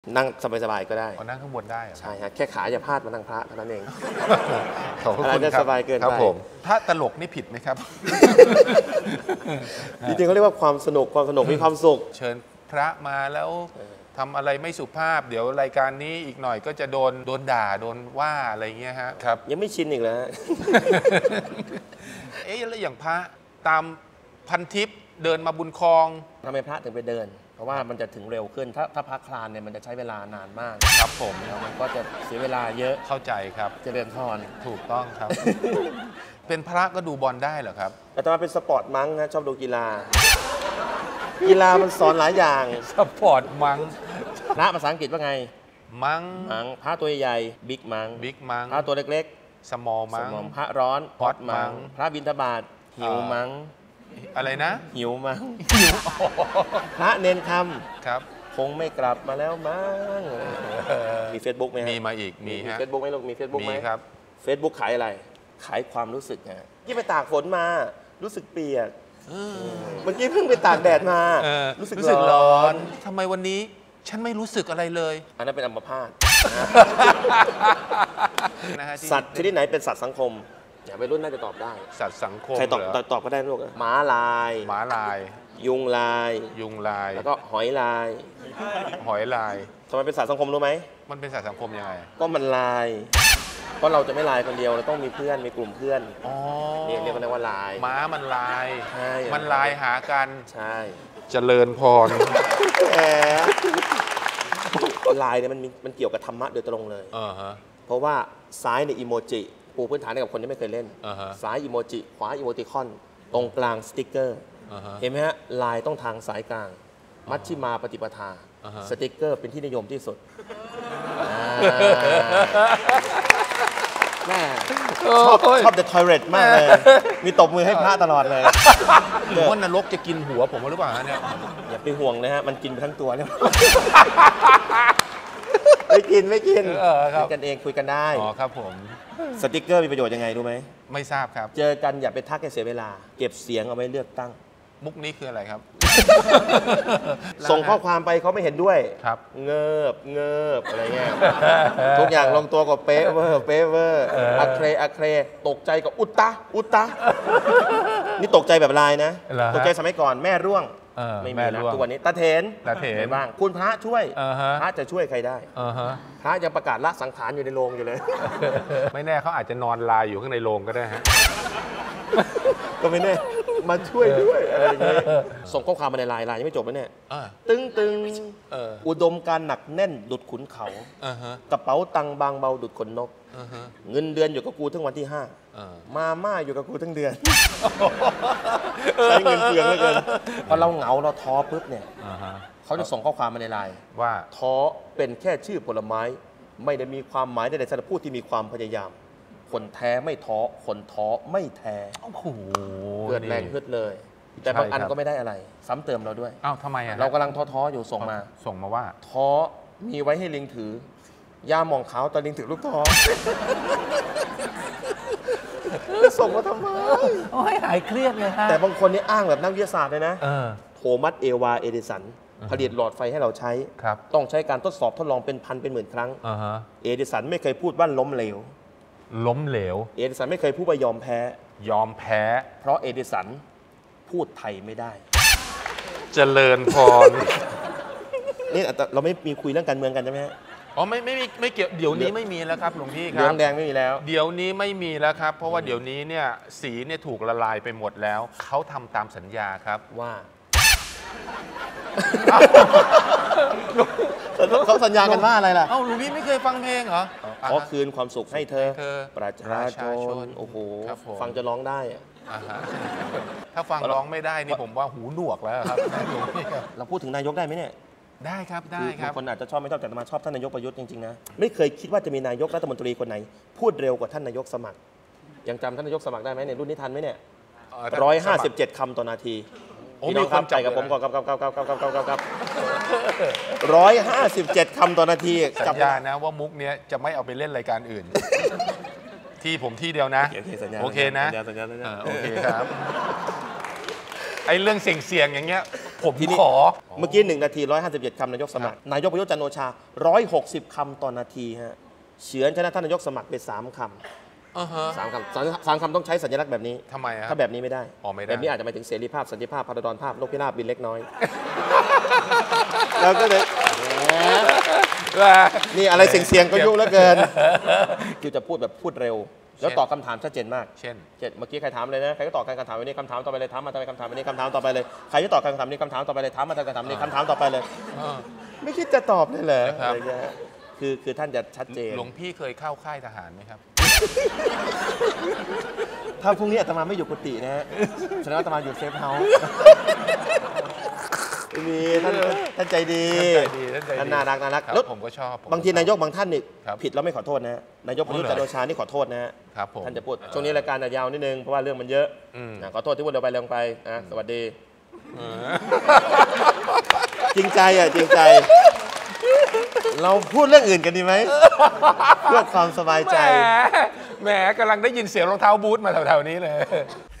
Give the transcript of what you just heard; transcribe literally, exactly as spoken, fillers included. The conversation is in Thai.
นั่งสบายๆก็ได้อ๋อนั่งข้างบนได้ใช่ฮะแค่ขาอย่าพลาดมาทางพระเท่านั้นเองขอบคุณครับสบายเกินไปครับผมถ้าตลกนี่ผิดไหมครับจริงๆเขาเรียกว่าความสนุกความสนุกมีความสุขเชิญพระมาแล้วทำอะไรไม่สุภาพเดี๋ยวรายการนี้อีกหน่อยก็จะโดนโดนด่าโดนว่าอะไรเงี้ยฮะครับยังไม่ชินอีกแล้วเอ๊ะแล้วอย่างพระตามพันทิปเดินมาบุญคลองทำไมพระถึงไปเดินเพราะว่ามันจะถึงเร็วขึ้นถ้าถ้าพระคลานเนี่ยมันจะใช้เวลานานมากครับผมแล้วมันก็จะเสียเวลาเยอะเข้าใจครับเจริญพรถูกต้องครับ เป็นพระก็ดูบอลได้เหรอครับอาตมาเป็นสปอร์ตมั้งนะชอบดูกีฬากีฬามันสอนหลายอย่างสปอร์ตมั้งพระภาษาอังกฤษว่าไงมั้งมังพระตัวใหญ่บิ๊กมังบิ๊กมังพระตัวเล็กๆสมอลมังพระร้อนฮอตมังพระบิณฑบาตหิวมังอะไรนะหิวมังหิวพระเนนคำครับคงไม่กลับมาแล้วมั้งมีเฟซบุ๊กไหมมีมาอีกมีฮะเฟซบุ๊กไหมลูกมีเฟซบุ๊กไหมครับเฟซบุ๊กขายอะไรขายความรู้สึกไงที่ไปตากฝนมารู้สึกเปียกเมื่อกี้เพิ่งไปตากแดดมารู้สึกร้อนทำไมวันนี้ฉันไม่รู้สึกอะไรเลยอันนั้นเป็นอัมพาตสัตว์ชนิดไหนเป็นสัตว์สังคมอย่าไปรุ่นน่าจะตอบได้สัตว์สังคมใครตอบตอบก็ได้ลูกหมาลายหมาลายยุงลายยุงลายแล้วก็หอยลายหอยลายทำไมเป็นสัตว์สังคมรู้ไหมมันเป็นสัตว์สังคมยังไงก็มันลายเพราะเราจะไม่ลายคนเดียวเราต้องมีเพื่อนมีกลุ่มเพื่อนนี่เรียกกันว่าลายม้ามันลายใช่มันลายหากันใช่เจริญพรแหมลายเนี่ยมันมันเกี่ยวกับธรรมะโดยตรงเลยเพราะว่าซ้ายในอีโมจิปูพื้นฐานให้กับคนที่ไม่เคยเล่นซ้ายอีโมจิขวาอีโมติคอนตรงกลางสติ๊กเกอร์เห็นไหมฮะลายต้องทางสายกลางมัชชิมาปฏิปทาสติ๊กเกอร์เป็นที่นิยมที่สุดแม่ชอบชอบ The Toilet มากเลยมีตบมือให้พระตลอดเลยหรือว่านรกจะกินหัวผมหรือเปล่าเนี่ยอย่าไปห่วงนะฮะมันกินไปทั้งตัวแล้วไม่กินไม่กินคุยกันเองคุยกันได้อ๋อครับผมสติ๊กเกอร์มีประโยชน์ยังไงรู้ไหมไม่ทราบครับเจอกันอย่าไปทักให้เสียเวลาเก็บเสียงเอาไว้เลือกตั้งมุกนี้คืออะไรครับส่งข้อความไปเขาไม่เห็นด้วยครับเงิบเงิบอะไรเงี้ยทุกอย่างลงตัวกับเป๊ะเวอร์เป๊ะเวอร์อะเครอะเครตกใจกับอุตตะอุตตะนี่ตกใจแบบลายนะตกใจสมัยก่อนแม่ร่วงไม่มีแล้วทุกวันนี้ตาเถนตาเถนบ้างคุณพระช่วยพระจะช่วยใครได้พระยังประกาศละสังขารอยู่ในโรงอยู่เลยไม่แน่เขาอาจจะนอนลายอยู่ข้างในโรงก็ได้ฮะก็ไม่แน่มาช่วยด้วยอะไรอย่างเงี้ยส่งข้อความมาในไลน์ไลน์ยังไม่จบแล้วเนี่ยตึงตึงอุดมการหนักแน่นดุดขุนเขากระเป๋าตังบางเบาดุดขนนกเงินเดือนอยู่กับกูทั้งวันที่ห้ามาม่าอยู่กับกูทั้งเดือนใช้เงินเปลืองเหลือเกินพอเราเหงาเราท้อปุ๊บเนี่ยเขาจะส่งข้อความมาในไลน์ว่าท้อเป็นแค่ชื่อผลไม้ไม่ได้มีความหมายใดๆสำหรับผู้ที่มีความพยายามคนแท้ไม่ท้อคนท้อไม่แท้โอ้โหเกิดแรงฮึดเลยแต่บางอันก็ไม่ได้อะไรซ้ำเติมเราด้วยอ้าวทำไมอ่ะเรากำลังท้อๆอยู่ส่งมาส่งมาว่าท้อมีไว้ให้ลิงถือยาหมองขาวตอนลิงถือลูกท้อส่งมาทำไมโอ้ยหายเครียดเลยฮะแต่บางคนนี่อ้างแบบนักวิทยาศาสตร์เลยนะโทมัสเอวาเอดิสันผลิตหลอดไฟให้เราใช้ต้องใช้การทดสอบทดลองเป็นพันเป็นหมื่นครั้งเอดิสันไม่เคยพูดว่าล้มเหลวล้มเหลวเอดิสันไม่เคยพูดว่ายอมแพ้ยอมแพ้เพราะเอดิสันพูดไทยไม่ได้เจริญพรนี่เราไม่มีคุยเรื่องการเมืองกันใช่ไหมอ๋อไม่ไม่ไม่เกี่ยวเดี๋ยวนี้ไม่มีแล้วครับหลวงพี่ครับเหลืองแดงไม่มีแล้วเดี๋ยวนี้ไม่มีแล้วครับเพราะว่าเดี๋ยวนี้เนี่ยสีเนี่ยถูกละลายไปหมดแล้วเขาทำตามสัญญาครับว่าเขาสัญญากันว่าอะไรล่ะเอ้าหลวงพี่ไม่เคยฟังเพลงเหรอขอคืนความสุขให้เธอประชาชนโอ้โหฟังจะร้องได้อะถ้าฟังร้องไม่ได้นี่ผมว่าหูหนวกแล้วครับเราพูดถึงนายกได้ไหมเนี่ยได้ครับได้ครับคนอาจจะชอบไม่ชอบแต่มาชอบท่านนายกประยุทธ์จริงๆนะไม่เคยคิดว่าจะมีนายกรัฐมนตรีคนไหนพูดเร็วกว่าท่านนายกสมัครยังจำท่านนายกสมัครได้ไหมในรุ่นนี้ทันไหมเนี่ยร้อยห้าสิบเจ็ดคำต่อนาทีพี่น้องครับใจกับผมก่อนกับกับกับกับกับกับกับกับร้อยห้าสิบเจ็ดคำต่อนาทีสัญญานะว่ามุกเนี้ยจะไม่เอาไปเล่นรายการอื่นที่ผมที่เดียวนะโอเคนะโอเคครับไอ้เรื่องเสี่ยงๆอย่างเงี้ยผมทีนี้ขอเมื่อกี้หนึ่งนาทีร้อยห้าสิบเจ็ดคำนายกสมัครนายกประยุทธ์จันทร์โอชาร้อยหกสิบคำต่อนาทีฮะเฉือนชนะท่านนายกสมัครไปสามคำอ่าฮะสามคำสามสามคำต้องใช้สัญลักษณ์แบบนี้ทำไมอะถ้าแบบนี้ไม่ได้อ๋อไม่ได้แบบนี้อาจจะหมายถึงเสรีภาพสันติภาพพาราดอนภาพนกพิราบบินเล็กน้อย แล้วก็เลยแหมนี่อะไรเสียงๆก็ยุ่งเหลือเกินคือจะพูดแบบพูดเร็ว แล้วตอบคำถามชัดเจนมากเช่นเช่นเมื่อกี้ใครถามเลยนะใครก็ตอบการคำถามวันนี้คำถามต่อไปเลยถามมาต่อไปคำถามวันนี้คำถามต่อไปเลยใครที่ตอบการคำถามนี้คำถามต่อไปเลยถามมาต่อไปคำถามนี้คำถามต่อไปเลย ไม่คิดจะตอบเลยเหรอนะครับอะไรเงี้ยคือคือท่านจะชัดเจนหลวงพี่เคยเข้าค่ายทหารไหมครับถ้าพรุ่งนี้อาตมาไม่อยู่กุฏินะฮะแสดงว่าอาตมาอยู่เซฟเฮาส์ไม่มีท่านท่านใจดีท่านใจดีท่านใจดีท่านน่ารักน่ารักครับแล้วผมก็ชอบผมก็บางทีชอบนายกบางท่านนี่ครับผิดแล้วไม่ขอโทษนะฮะนายกประยุทธ์อ๋อจันเหรอทร์โอชานี่ขอโทษนะฮะครับผมท่านจะพูดช่วงนี้รายการอาจยาวนิดนึงเพราะว่าเรื่องมันเยอะอืมนะขอโทษที่พูดเร็วไปเร็วไปนะสวัสดีเออจริงใจอ่ะจริงใจ เราพูดเรื่องอื่นกันดีไหมเพื่อความสบายใจแหมแหมกำลังได้ยินเสียงรองเท้าบูทมาแถวๆนี้เลย